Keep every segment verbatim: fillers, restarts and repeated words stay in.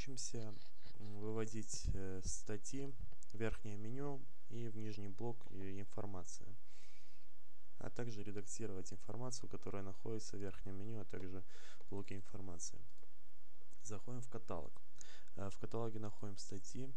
учимся выводить статьи в верхнее меню и в нижний блок информации, а также редактировать информацию, которая находится в верхнем меню, а также в блоке информации. Заходим в каталог. В каталоге находим статьи,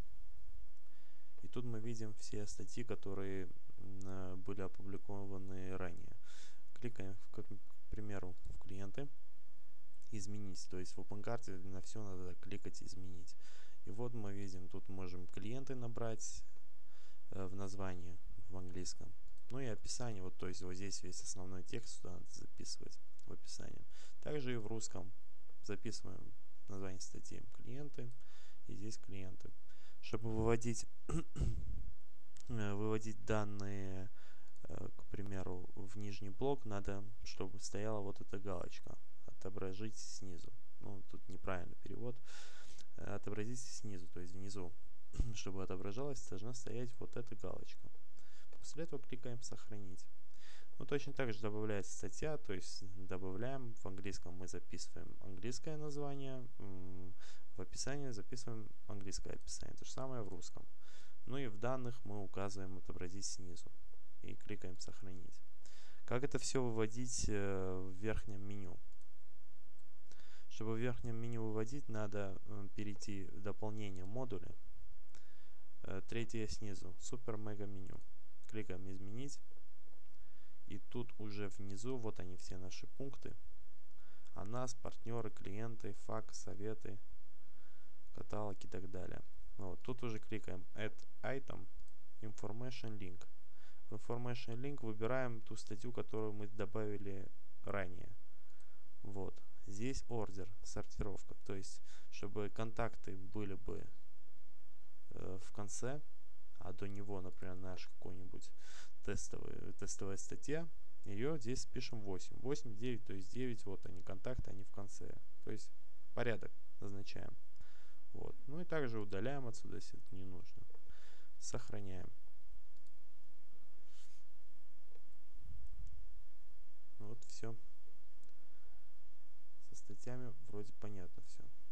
и тут мы видим все статьи, которые были опубликованы ранее. Кликаем, к примеру, в клиенты, изменить, то есть в OpenCart на все надо кликать изменить. И вот мы видим, тут можем клиенты набрать э, в названии в английском, ну и описание, вот, то есть вот здесь весь основной текст сюда надо записывать в описании. Также и в русском записываем название статьи клиенты, и здесь клиенты. Чтобы выводить выводить данные, к примеру, в нижний блок, надо, чтобы стояла вот эта галочка «Отобразить снизу». Ну, тут неправильный перевод. Отобразить снизу, то есть внизу. Чтобы отображалась, должна стоять вот эта галочка. После этого кликаем «Сохранить». Ну, точно так же добавляется статья, то есть добавляем, в английском мы записываем английское название, в описании записываем английское описание, то же самое в русском. Ну и в данных мы указываем «Отобразить снизу» и кликаем «Сохранить». Как это все выводить в верхнем меню? Чтобы в верхнем меню выводить, надо перейти в дополнение модули. Третье снизу, супер-мега-меню. Кликаем «Изменить». И тут уже внизу, вот они все наши пункты. О нас, партнеры, клиенты, факт, советы, каталог и так далее. Вот, тут уже кликаем Add Item, Information Link. В Information Link выбираем ту статью, которую мы добавили ранее. Вот. Здесь ордер, сортировка. То есть, чтобы контакты были бы э, в конце, а до него, например, наш какой-нибудь тестовый, тестовая статья, ее здесь пишем восемь. восемь, девять, то есть девять, вот они, контакты, они в конце. То есть порядок назначаем. Вот. Ну и также удаляем отсюда, если это не нужно. Сохраняем. Вот все. Со статьями вроде понятно все.